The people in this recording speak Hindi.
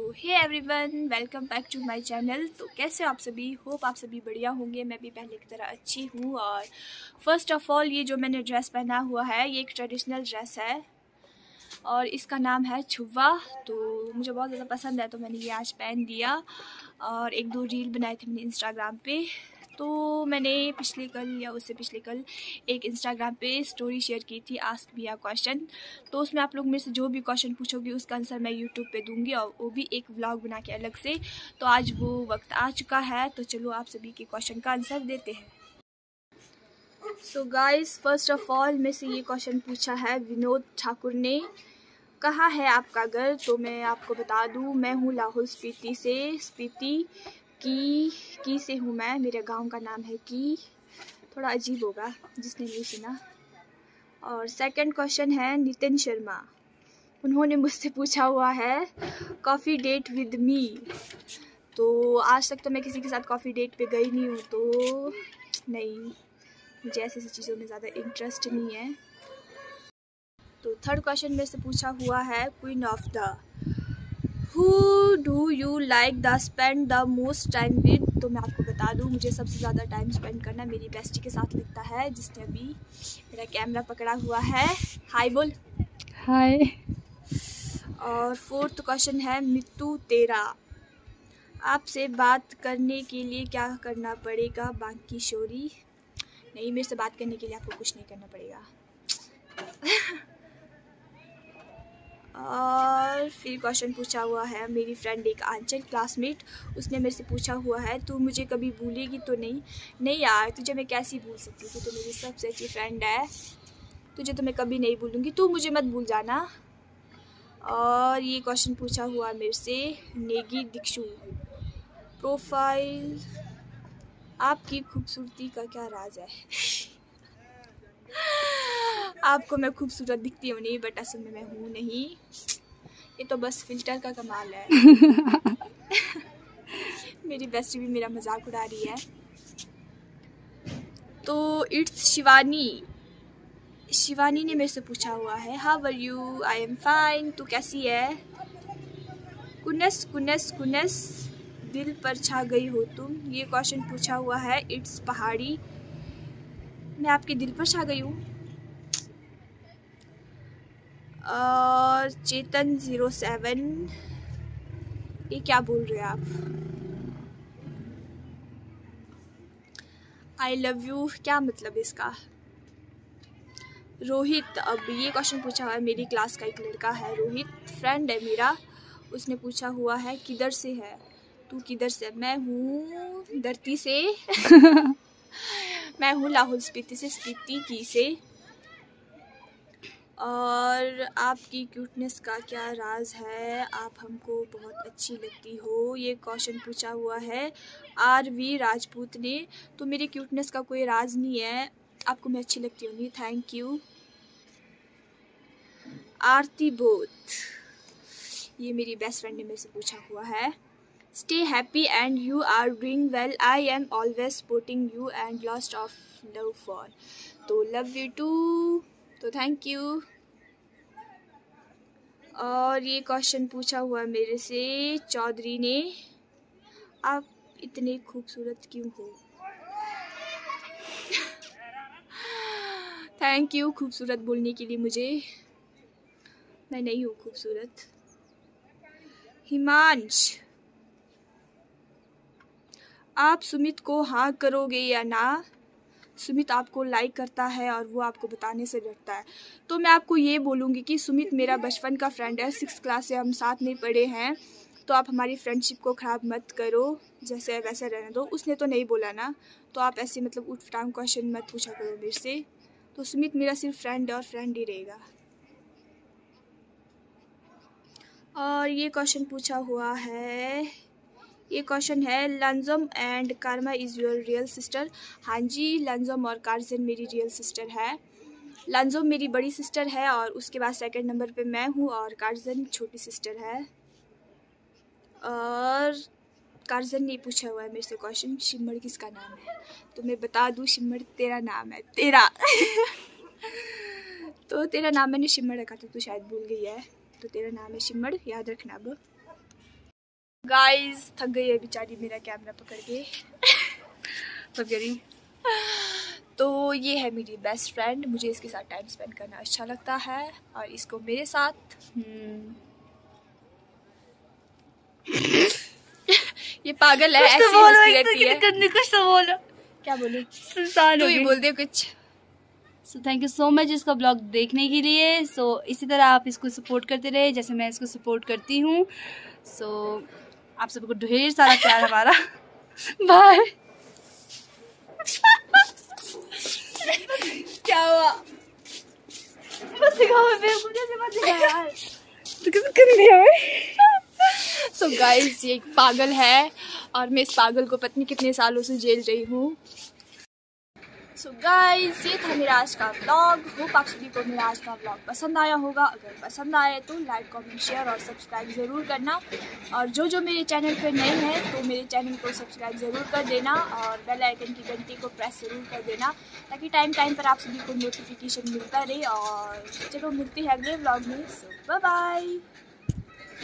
Hey everyone, welcome back to my channel. तो कैसे आप सभी? होप आप सभी बढ़िया होंगे। मैं भी पहले की तरह अच्छी हूँ। और फर्स्ट ऑफ ऑल, ये जो मैंने ड्रेस पहना हुआ है ये एक ट्रेडिशनल ड्रेस है और इसका नाम है छुवा। तो मुझे बहुत ज़्यादा पसंद है तो मैंने ये आज पहन लिया। और एक दो रील बनाए थे मैंने इंस्टाग्राम पे। तो मैंने पिछले कल या उससे पिछले कल एक इंस्टाग्राम पे स्टोरी शेयर की थी, आस्क मी अ क्वेश्चन। तो उसमें आप लोग मेरे से जो भी क्वेश्चन पूछोगे उसका आंसर मैं यूट्यूब पे दूंगी, और वो भी एक व्लॉग बना के अलग से। तो आज वो वक्त आ चुका है, तो चलो आप सभी के क्वेश्चन का आंसर देते हैं। So guys, first of all मेरे से ये क्वेश्चन पूछा है विनोद ठाकुर ने, कहाँ है आपका घर? तो मैं आपको बता दूँ, मैं हूँ लाहौल स्पीति से। स्पीति की से हूँ मैं। मेरे गांव का नाम है की। थोड़ा अजीब होगा जिसने नहीं सुना। और सेकंड क्वेश्चन है नितिन शर्मा। उन्होंने मुझसे पूछा हुआ है कॉफ़ी डेट विद मी। तो आज तक तो मैं किसी के साथ कॉफ़ी डेट पे गई नहीं हूँ, तो नहीं, मुझे ऐसी चीज़ों में ज़्यादा इंटरेस्ट नहीं है। तो थर्ड क्वेश्चन में से पूछा हुआ है queen of the who do you like to spend the most time with. तो मैं आपको बता दूँ, मुझे सबसे ज़्यादा टाइम स्पेंड करना मेरी बेस्टी के साथ लगता है, जिसने अभी मेरा कैमरा पकड़ा हुआ है। हाय बोल। हाय। और फोर्थ क्वेश्चन है मित्तू तेरा, आपसे बात करने के लिए क्या करना पड़ेगा? बाकी शोरी नहीं, मेरे से बात करने के लिए आपको कुछ नहीं करना पड़ेगा। और फिर क्वेश्चन पूछा हुआ है मेरी फ्रेंड एक आंचल क्लासमेट, उसने मेरे से पूछा हुआ है तू मुझे कभी भूलेगी तो नहीं? नहीं यार, तुझे मैं कैसी भूल सकती हूँ, तू तो मेरी सबसे अच्छी फ्रेंड है, तुझे तो मैं कभी नहीं भूलूंगी, तू मुझे मत भूल जाना। और ये क्वेश्चन पूछा हुआ मेरे से नेगी दीक्षु, प्रोफाइल आपकी खूबसूरती का क्या राज है? आपको मैं खूबसूरत दिखती हूँ नहीं, बट असल में मैं हूँ नहीं, ये तो बस फिल्टर का कमाल है। मेरी बेस्टी भी मेरा मजाक उड़ा रही है। तो इट्स शिवानी ने मेरे से पूछा हुआ है how are you? I am fine, तू कैसी है? कुनस कुनस कुनस दिल पर छा गई हो तुम, ये क्वेश्चन पूछा हुआ है इट्स पहाड़ी, मैं आपके दिल पर छा गई हूँ। और चेतन 07, ये क्या बोल रहे हैं आप? आई लव यू क्या मतलब इसका? रोहित, अब ये क्वेश्चन पूछा हुआ है, मेरी क्लास का एक लड़का है रोहित, फ्रेंड है मेरा, उसने पूछा हुआ है किधर से है तू? किधर से? मैं हूँ धरती से। मैं हूँ लाहौल स्पीति से, स्पीति की से। और आपकी क्यूटनेस का क्या राज है? आप हमको बहुत अच्छी लगती हो, ये क्वेश्चन पूछा हुआ है RV राजपूत ने। तो मेरी क्यूटनेस का कोई राज नहीं है, आपको मैं अच्छी लगती हूँ नहीं। Thank you. आरती बोथ, ये मेरी बेस्ट फ्रेंड ने मेरे से पूछा हुआ है stay happy and you are doing well, I am always supporting you and लॉस्ट ऑफ लव फॉर। तो लव यू टू, तो थैंक यू। और ये क्वेश्चन पूछा हुआ मेरे से चौधरी ने, आप इतने खूबसूरत क्यों हो? थैंक यू खूबसूरत बोलने के लिए मुझे, मैं नहीं हूँ खूबसूरत। हिमांश, आप सुमित को हाँ करोगे या ना? सुमित आपको लाइक करता है और वो आपको बताने से डरता है। तो मैं आपको ये बोलूँगी कि सुमित मेरा बचपन का फ्रेंड है, 6th क्लास से हम साथ में पढ़े हैं, तो आप हमारी फ्रेंडशिप को ख़राब मत करो, जैसे वैसे रहने दो। उसने तो नहीं बोला ना, तो आप ऐसे मतलब उठ पटांग क्वेश्चन मत पूछा करो मेरे से। तो सुमित मेरा सिर्फ फ्रेंड है और फ्रेंड ही रहेगा। और ये क्वेश्चन पूछा हुआ है, ये क्वेश्चन है लंजम and Karma is your real sister? हाँ जी, लंजम और कारजन मेरी रियल सिस्टर है। लंजम मेरी बड़ी सिस्टर है और उसके बाद सेकंड नंबर पे मैं हूँ, और कारजन छोटी सिस्टर है। और कारजन ने पूछा हुआ है मेरे से क्वेश्चन शिमर किसका नाम है? तो मैं बता दूँ, शिमर तेरा नाम है, तेरा। तो तेरा नाम मैंने शिमर रखा था, तो शायद भूल गई है, तो तेरा नाम है शिमर, याद रखना अब। गाइस थक गई है बेचारी मेरा कैमरा पकड़ के। पकड़ी। तो ये है मेरी बेस्ट फ्रेंड, मुझे इसके साथ टाइम स्पेंड करना अच्छा लगता है और इसको मेरे साथ ये पागल है, ऐसी हंसती रहती है। कुछ तो बोलो। क्या बोलूं? सुनसान हो तू ही गई। बोल दे कुछ। So thank you so much इसका ब्लॉग देखने के लिए। सो इसी तरह आप इसको सपोर्ट करते रहे जैसे मैं इसको सपोर्ट करती हूँ। सो आप सबको ढेर सारा प्यार हमारा। बाय। क्या हुआ? मत दिखाओ, मुझे मत दिखा यार। तो कैसे कर लिया मैं? सो गाइस ये एक पागल है और मैं इस पागल को पता नहीं कितने सालों से जेल रही हूँ। सो गाइस ये था मेरा आज का व्लॉग। होप आप सभी को मेरा आज का व्लॉग पसंद आया होगा। अगर पसंद आए तो लाइक कमेंट शेयर और सब्सक्राइब ज़रूर करना। और जो मेरे चैनल पर नए हैं तो मेरे चैनल को सब्सक्राइब ज़रूर कर देना और बेल आइकन की घंटी को प्रेस ज़रूर कर देना ताकि टाइम पर आप सभी को नोटिफिकेशन मिलता रहे। और चलो मिलती है अगले व्लॉग में। So bye bye.